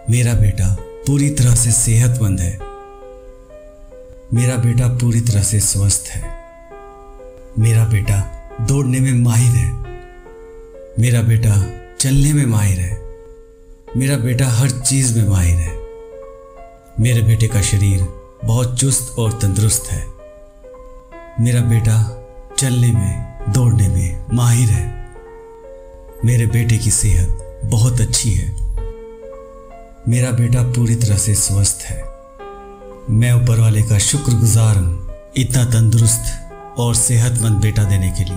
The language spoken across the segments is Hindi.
मेरा बेटा पूरी तरह से सेहतमंद है। मेरा बेटा पूरी तरह से स्वस्थ है। मेरा बेटा दौड़ने में माहिर है। मेरा बेटा चलने में माहिर है। मेरा बेटा हर चीज में माहिर है। मेरे बेटे का शरीर बहुत चुस्त और तंदुरुस्त है। मेरा बेटा चलने में दौड़ने में माहिर है। मेरे बेटे की सेहत बहुत अच्छी है। मेरा बेटा पूरी तरह से स्वस्थ है। मैं ऊपर वाले का शुक्रगुजार हूं इतना तंदुरुस्त और सेहतमंद बेटा देने के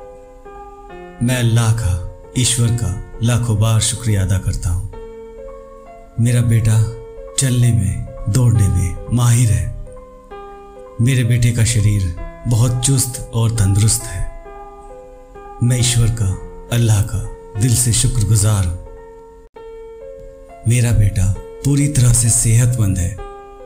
लिए। मैं अल्लाह का, ईश्वर का लाखों बार शुक्रिया अदा करता हूं। मेरा बेटा चलने में दौड़ने में माहिर है। मेरे बेटे का शरीर बहुत चुस्त और तंदुरुस्त है। मैं ईश्वर का, अल्लाह का दिल से शुक्रगुजार हूं। मेरा बेटा पूरी तरह से सेहतमंद है।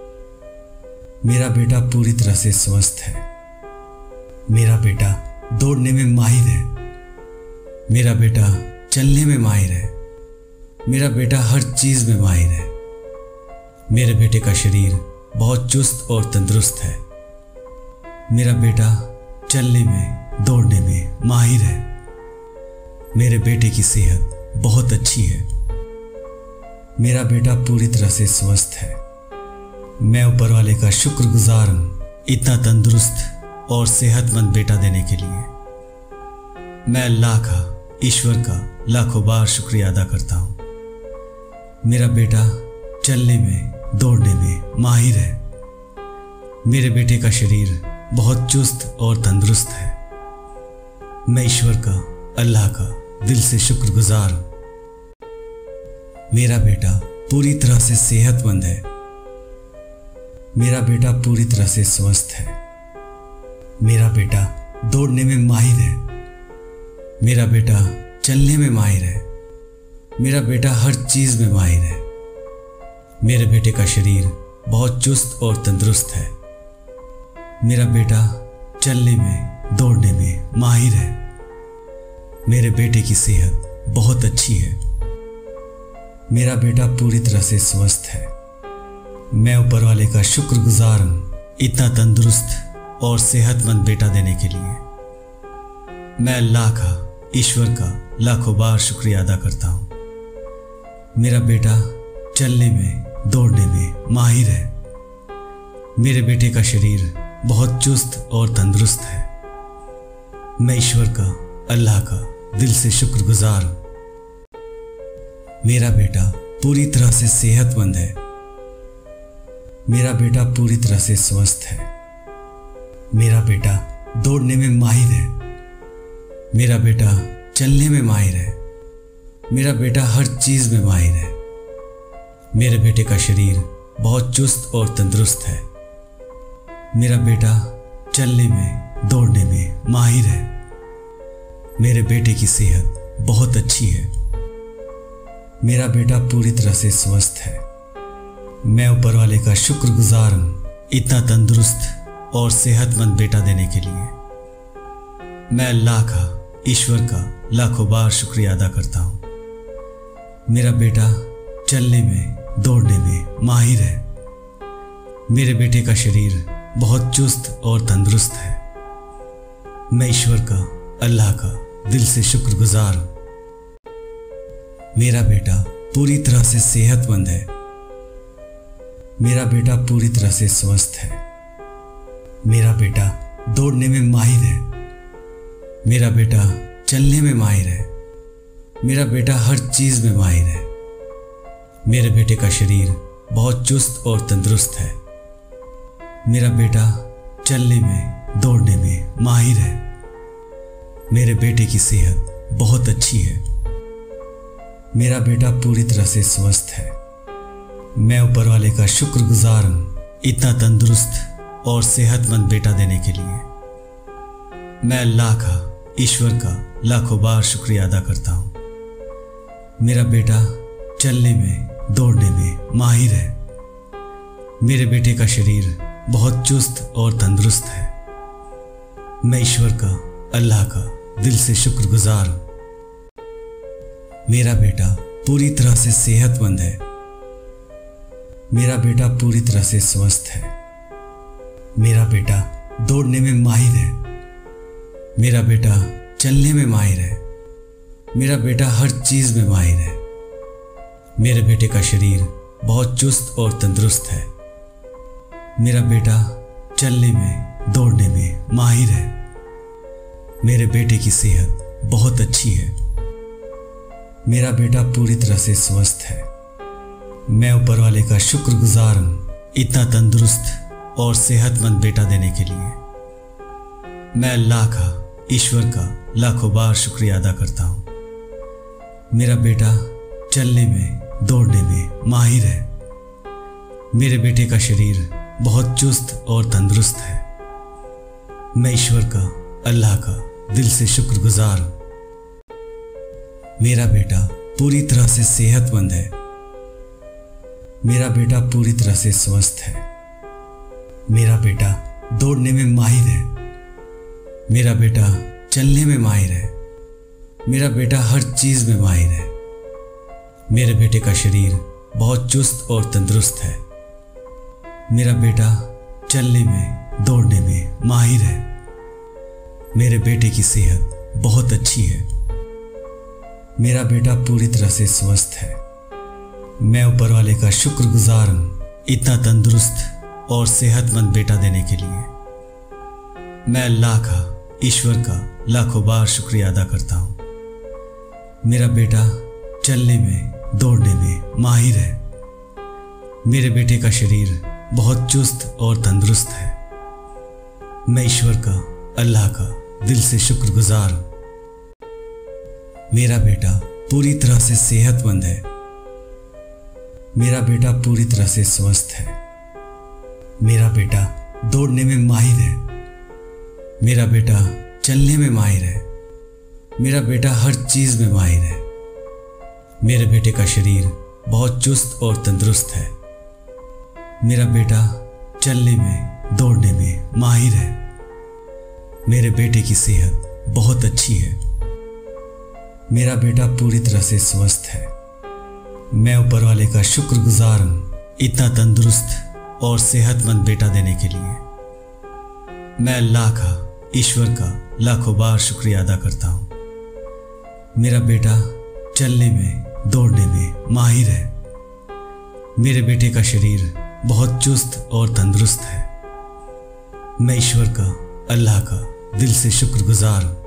मेरा बेटा पूरी तरह से स्वस्थ है। मेरा बेटा दौड़ने में माहिर है। मेरा बेटा चलने में माहिर है। मेरा बेटा हर चीज में माहिर है। मेरे बेटे का शरीर बहुत चुस्त और तंदुरुस्त है। मेरा बेटा चलने में दौड़ने में माहिर है। मेरे बेटे की सेहत बहुत अच्छी है। मेरा बेटा पूरी तरह से स्वस्थ है। मैं ऊपर वाले का शुक्रगुजार हूं इतना तंदुरुस्त और सेहतमंद बेटा देने के लिए। मैं अल्लाह का, ईश्वर का लाखों बार शुक्रिया अदा करता हूं। मेरा बेटा चलने में दौड़ने में माहिर है। मेरे बेटे का शरीर बहुत चुस्त और तंदुरुस्त है। मैं ईश्वर का, अल्लाह का दिल से शुक्रगुजार हूं। मेरा बेटा पूरी तरह से सेहतमंद है। मेरा बेटा पूरी तरह से स्वस्थ है। मेरा बेटा दौड़ने में माहिर है। मेरा बेटा चलने में माहिर है। मेरा बेटा हर चीज में माहिर है। मेरे बेटे का शरीर बहुत चुस्त और तंदुरुस्त है। मेरा बेटा चलने में दौड़ने में माहिर है। मेरे बेटे की सेहत बहुत अच्छी है। मेरा बेटा पूरी तरह से स्वस्थ है। मैं ऊपर वाले का शुक्रगुजार हूं इतना तंदुरुस्त और सेहतमंद बेटा देने के लिए। मैं अल्लाह का, ईश्वर का लाखों बार शुक्रिया अदा करता हूं। मेरा बेटा चलने में दौड़ने में माहिर है। मेरे बेटे का शरीर बहुत चुस्त और तंदुरुस्त है। मैं ईश्वर का, अल्लाह का दिल से शुक्रगुजार हूं। मेरा बेटा पूरी तरह से सेहतमंद है। मेरा बेटा पूरी तरह से स्वस्थ है। मेरा बेटा दौड़ने में माहिर है। मेरा बेटा चलने में माहिर है। मेरा बेटा हर चीज में माहिर है। मेरे बेटे का शरीर बहुत चुस्त और तंदुरुस्त है। मेरा बेटा चलने में दौड़ने में माहिर है। मेरे बेटे की सेहत बहुत अच्छी है। मेरा बेटा पूरी तरह से स्वस्थ है। मैं ऊपर वाले का शुक्रगुजार हूं इतना तंदुरुस्त और सेहतमंद बेटा देने के लिए। मैं अल्लाह का, ईश्वर का लाखों बार शुक्रिया अदा करता हूं। मेरा बेटा चलने में दौड़ने में माहिर है। मेरे बेटे का शरीर बहुत चुस्त और तंदुरुस्त है। मैं ईश्वर का, अल्लाह का दिल से शुक्रगुजार हूं। मेरा बेटा पूरी तरह से सेहतमंद है। मेरा बेटा पूरी तरह से स्वस्थ है। मेरा बेटा दौड़ने में माहिर है। मेरा बेटा चलने में माहिर है। मेरा बेटा हर चीज में माहिर है। मेरे बेटे का शरीर बहुत चुस्त और तंदुरुस्त है। मेरा बेटा चलने में दौड़ने में माहिर है। मेरे बेटे की सेहत बहुत अच्छी है। मेरा बेटा पूरी तरह से स्वस्थ है। मैं ऊपर वाले का शुक्रगुजार हूं इतना तंदुरुस्त और सेहतमंद बेटा देने के लिए। मैं अल्लाह का, ईश्वर का लाखों बार शुक्रिया अदा करता हूं। मेरा बेटा चलने में दौड़ने में माहिर है। मेरे बेटे का शरीर बहुत चुस्त और तंदुरुस्त है। मैं ईश्वर का, अल्लाह का दिल से शुक्रगुजार हूं। मेरा बेटा पूरी तरह से सेहतमंद है। मेरा बेटा पूरी तरह से स्वस्थ है। मेरा बेटा दौड़ने में माहिर है। मेरा बेटा चलने में माहिर है। मेरा बेटा हर चीज में माहिर है। मेरे बेटे का शरीर बहुत चुस्त और तंदुरुस्त है। मेरा बेटा चलने में, दौड़ने में माहिर है। मेरे बेटे की सेहत बहुत अच्छी है। मेरा बेटा पूरी तरह से स्वस्थ है। मैं ऊपर वाले का शुक्रगुजार हूं इतना तंदुरुस्त और सेहतमंद बेटा देने के लिए। मैं अल्लाह का, ईश्वर का लाखों बार शुक्रिया अदा करता हूं। मेरा बेटा चलने में, दौड़ने में माहिर है। मेरे बेटे का शरीर बहुत चुस्त और तंदुरुस्त है। मैं ईश्वर का, अल्लाह का दिल से शुक्रगुजार हूं। मेरा बेटा पूरी तरह से सेहतमंद है। मेरा बेटा पूरी तरह से स्वस्थ है। मेरा बेटा दौड़ने में माहिर है। मेरा बेटा चलने में माहिर है। मेरा बेटा हर चीज में माहिर है। मेरे बेटे का शरीर बहुत चुस्त और तंदुरुस्त है। मेरा बेटा चलने में, दौड़ने में माहिर है। मेरे बेटे की सेहत बहुत अच्छी है। मेरा बेटा पूरी तरह से स्वस्थ है। मैं ऊपर वाले का शुक्रगुजार हूं इतना तंदुरुस्त और सेहतमंद बेटा देने के लिए। मैं अल्लाह का, ईश्वर का लाखों बार शुक्रिया अदा करता हूं। मेरा बेटा चलने में, दौड़ने में माहिर है। मेरे बेटे का शरीर बहुत चुस्त और तंदुरुस्त है। मैं ईश्वर का, अल्लाह का दिल से शुक्रगुजार हूं। मेरा बेटा पूरी तरह से सेहतमंद है। मेरा बेटा पूरी तरह से स्वस्थ है। मेरा बेटा दौड़ने में माहिर है। मेरा बेटा चलने में माहिर है। मेरा बेटा हर चीज में माहिर है। मेरे बेटे का शरीर बहुत चुस्त और तंदुरुस्त है। मेरा बेटा चलने में, दौड़ने में माहिर है। मेरे बेटे की सेहत बहुत अच्छी है। मेरा बेटा पूरी तरह से स्वस्थ है। मैं ऊपर वाले का शुक्रगुजार हूं इतना तंदुरुस्त और सेहतमंद बेटा देने के लिए। मैं अल्लाह का, ईश्वर का लाखों बार शुक्रिया अदा करता हूं। मेरा बेटा चलने में, दौड़ने में माहिर है। मेरे बेटे का शरीर बहुत चुस्त और तंदुरुस्त है। मैं ईश्वर का, अल्लाह का दिल से शुक्रगुजार हूं।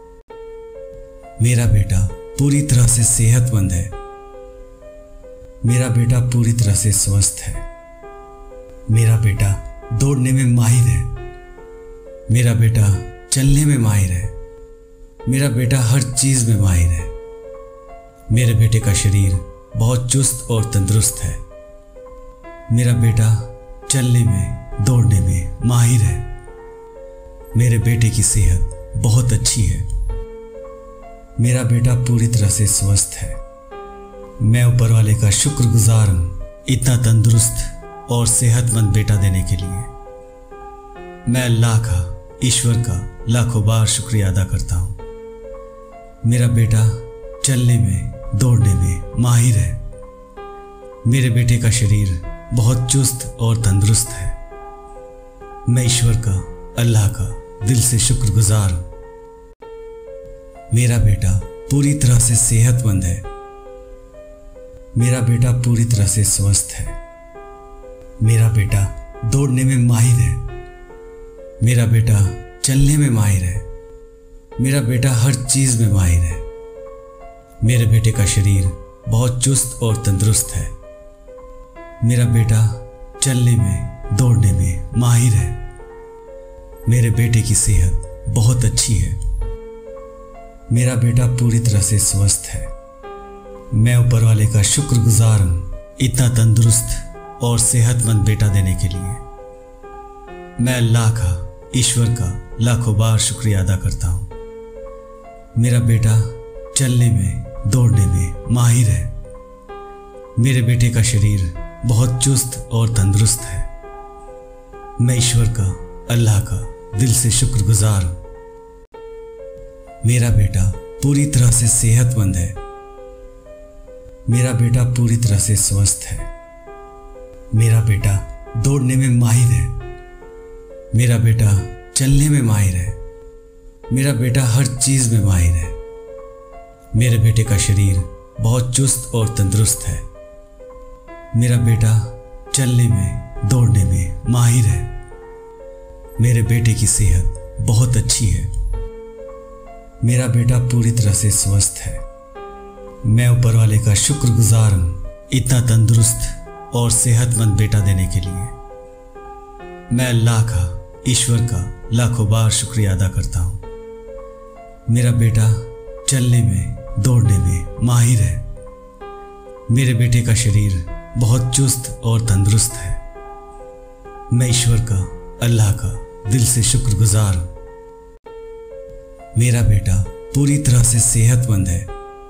मेरा बेटा पूरी तरह से सेहतमंद है। मेरा बेटा पूरी तरह से स्वस्थ है। मेरा बेटा दौड़ने में माहिर है। मेरा बेटा चलने में माहिर है। मेरा बेटा हर चीज में माहिर है। मेरे बेटे का शरीर बहुत चुस्त और तंदुरुस्त है। मेरा बेटा चलने में, दौड़ने में माहिर है। मेरे बेटे की सेहत बहुत अच्छी है। मेरा बेटा पूरी तरह से स्वस्थ है। मैं ऊपर वाले का शुक्रगुजार हूं इतना तंदुरुस्त और सेहतमंद बेटा देने के लिए। मैं अल्लाह का, ईश्वर का लाखों बार शुक्रिया अदा करता हूं। मेरा बेटा चलने में, दौड़ने में माहिर है। मेरे बेटे का शरीर बहुत चुस्त और तंदुरुस्त है। मैं ईश्वर का, अल्लाह का दिल से शुक्रगुजार हूं। मेरा बेटा पूरी तरह से सेहतमंद है। मेरा बेटा पूरी तरह से स्वस्थ है। मेरा बेटा दौड़ने में माहिर है। मेरा बेटा चलने में माहिर है। मेरा बेटा हर चीज में माहिर है। मेरे बेटे का शरीर बहुत चुस्त और तंदुरुस्त है। मेरा बेटा चलने में, दौड़ने में माहिर है। मेरे बेटे की सेहत बहुत अच्छी है। मेरा बेटा पूरी तरह से स्वस्थ है। मैं ऊपर वाले का शुक्रगुजार हूं इतना तंदुरुस्त और सेहतमंद बेटा देने के लिए। मैं अल्लाह का, ईश्वर का लाखों बार शुक्रिया अदा करता हूं। मेरा बेटा चलने में, दौड़ने में माहिर है। मेरे बेटे का शरीर बहुत चुस्त और तंदुरुस्त है। मैं ईश्वर का, अल्लाह का दिल से शुक्रगुजार हूं। मेरा बेटा पूरी तरह से सेहतमंद है। मेरा बेटा पूरी तरह से स्वस्थ है। मेरा बेटा दौड़ने में माहिर है। मेरा बेटा चलने में माहिर है। मेरा बेटा हर चीज में माहिर है। मेरे बेटे का शरीर बहुत चुस्त और तंदुरुस्त है। मेरा बेटा चलने में, दौड़ने में माहिर है। मेरे बेटे की सेहत बहुत अच्छी है। मेरा बेटा पूरी तरह से स्वस्थ है। मैं ऊपर वाले का शुक्रगुजार हूं इतना तंदुरुस्त और सेहतमंद बेटा देने के लिए। मैं अल्लाह का, ईश्वर का लाखों बार शुक्रिया अदा करता हूं। मेरा बेटा चलने में, दौड़ने में माहिर है। मेरे बेटे का शरीर बहुत चुस्त और तंदुरुस्त है। मैं ईश्वर का, अल्लाह का दिल से शुक्रगुजार हूं। मेरा बेटा पूरी तरह से सेहतमंद है।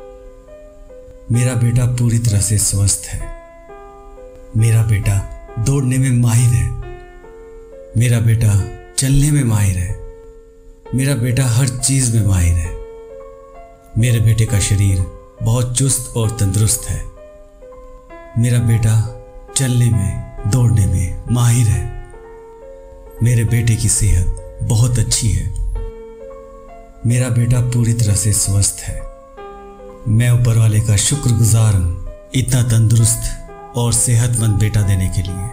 मेरा बेटा पूरी तरह से स्वस्थ है। मेरा बेटा दौड़ने में माहिर है। मेरा बेटा चलने में माहिर है। मेरा बेटा हर चीज में माहिर है। मेरे बेटे का शरीर बहुत चुस्त और तंदुरुस्त है। मेरा बेटा चलने में, दौड़ने में माहिर है। मेरे बेटे की सेहत बहुत अच्छी है। मेरा बेटा पूरी तरह से स्वस्थ है। मैं ऊपर वाले का शुक्रगुजार हूं इतना तंदुरुस्त और सेहतमंद बेटा देने के लिए।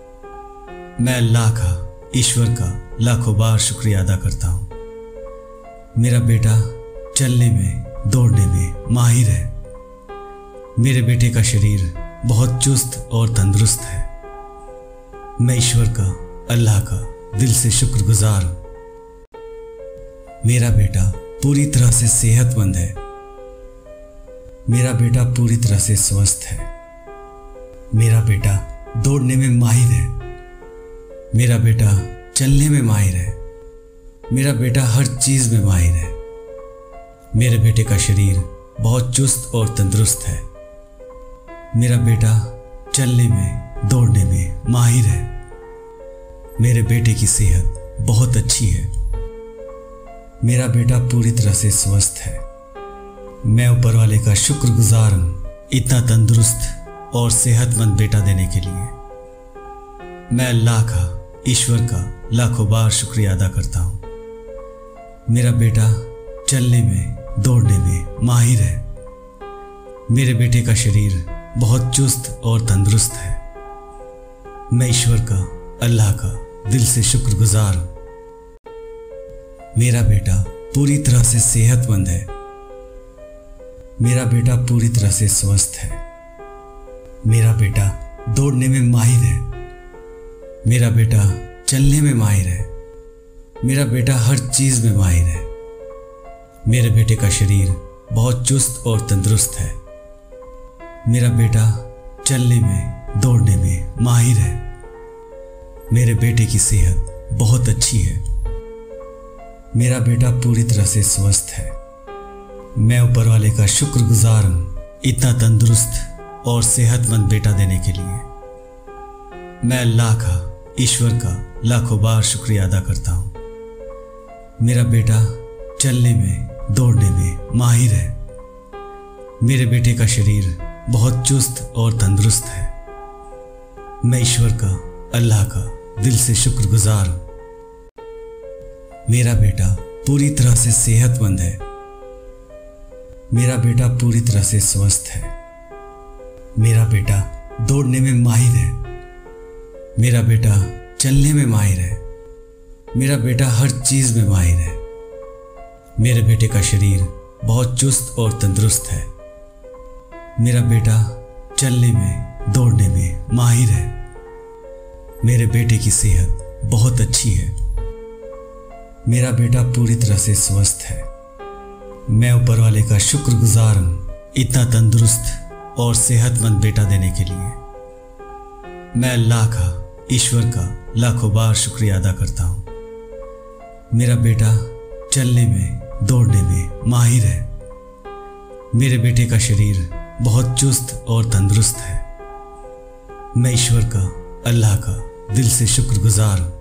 मैं अल्लाह का, ईश्वर का लाखों बार शुक्रिया अदा करता हूं। मेरा बेटा चलने में, दौड़ने में माहिर है। मेरे बेटे का शरीर बहुत चुस्त और तंदुरुस्त है। मैं ईश्वर का, अल्लाह का दिल से शुक्रगुजार हूं। मेरा बेटा पूरी तरह से सेहतमंद है। मेरा बेटा पूरी तरह से स्वस्थ है। मेरा बेटा दौड़ने में माहिर है। मेरा बेटा चलने में माहिर है। मेरा बेटा हर चीज में माहिर है। मेरे बेटे का शरीर बहुत चुस्त और तंदुरुस्त है। मेरा बेटा चलने में, दौड़ने में माहिर है। मेरे बेटे की सेहत बहुत अच्छी है। मेरा बेटा पूरी तरह से स्वस्थ है। मैं ऊपर वाले का शुक्रगुजार हूं इतना तंदुरुस्त और सेहतमंद बेटा देने के लिए। मैं अल्लाह का, ईश्वर का लाखों बार शुक्रिया अदा करता हूं। मेरा बेटा चलने में, दौड़ने में माहिर है। मेरे बेटे का शरीर बहुत चुस्त और तंदुरुस्त है। मैं ईश्वर का, अल्लाह का दिल से शुक्रगुजार हूं। मेरा बेटा पूरी तरह से सेहतमंद है। मेरा बेटा पूरी तरह से स्वस्थ है। मेरा बेटा दौड़ने में माहिर है। मेरा बेटा चलने में माहिर है। मेरा बेटा हर चीज में माहिर है। मेरे बेटे का शरीर बहुत चुस्त और तंदुरुस्त है। मेरा बेटा चलने में, दौड़ने में माहिर है। मेरे बेटे की सेहत बहुत अच्छी है। मेरा बेटा पूरी तरह से स्वस्थ है। मैं ऊपर वाले का शुक्रगुजार हूं इतना तंदुरुस्त और सेहतमंद बेटा देने के लिए। मैं अल्लाह का, ईश्वर का लाखों बार शुक्रिया अदा करता हूं। मेरा बेटा चलने में, दौड़ने में माहिर है। मेरे बेटे का शरीर बहुत चुस्त और तंदुरुस्त है। मैं ईश्वर का, अल्लाह का दिल से शुक्रगुजार हूं। मेरा बेटा पूरी तरह से सेहतमंद है। मेरा बेटा पूरी तरह से स्वस्थ है। मेरा बेटा दौड़ने में माहिर है। मेरा बेटा चलने में माहिर है। मेरा बेटा हर चीज में माहिर है। मेरे बेटे का शरीर बहुत चुस्त और तंदुरुस्त है। मेरा बेटा चलने में, दौड़ने में माहिर है। मेरे बेटे की सेहत बहुत अच्छी है। मेरा बेटा पूरी तरह से स्वस्थ है। मैं ऊपर वाले का शुक्रगुजार हूं इतना तंदुरुस्त और सेहतमंद बेटा देने के लिए। मैं अल्लाह का, ईश्वर का लाखों बार शुक्रिया अदा करता हूं। मेरा बेटा चलने में, दौड़ने में माहिर है। मेरे बेटे का शरीर बहुत चुस्त और तंदुरुस्त है। मैं ईश्वर का, अल्लाह का दिल से शुक्रगुजार हूं।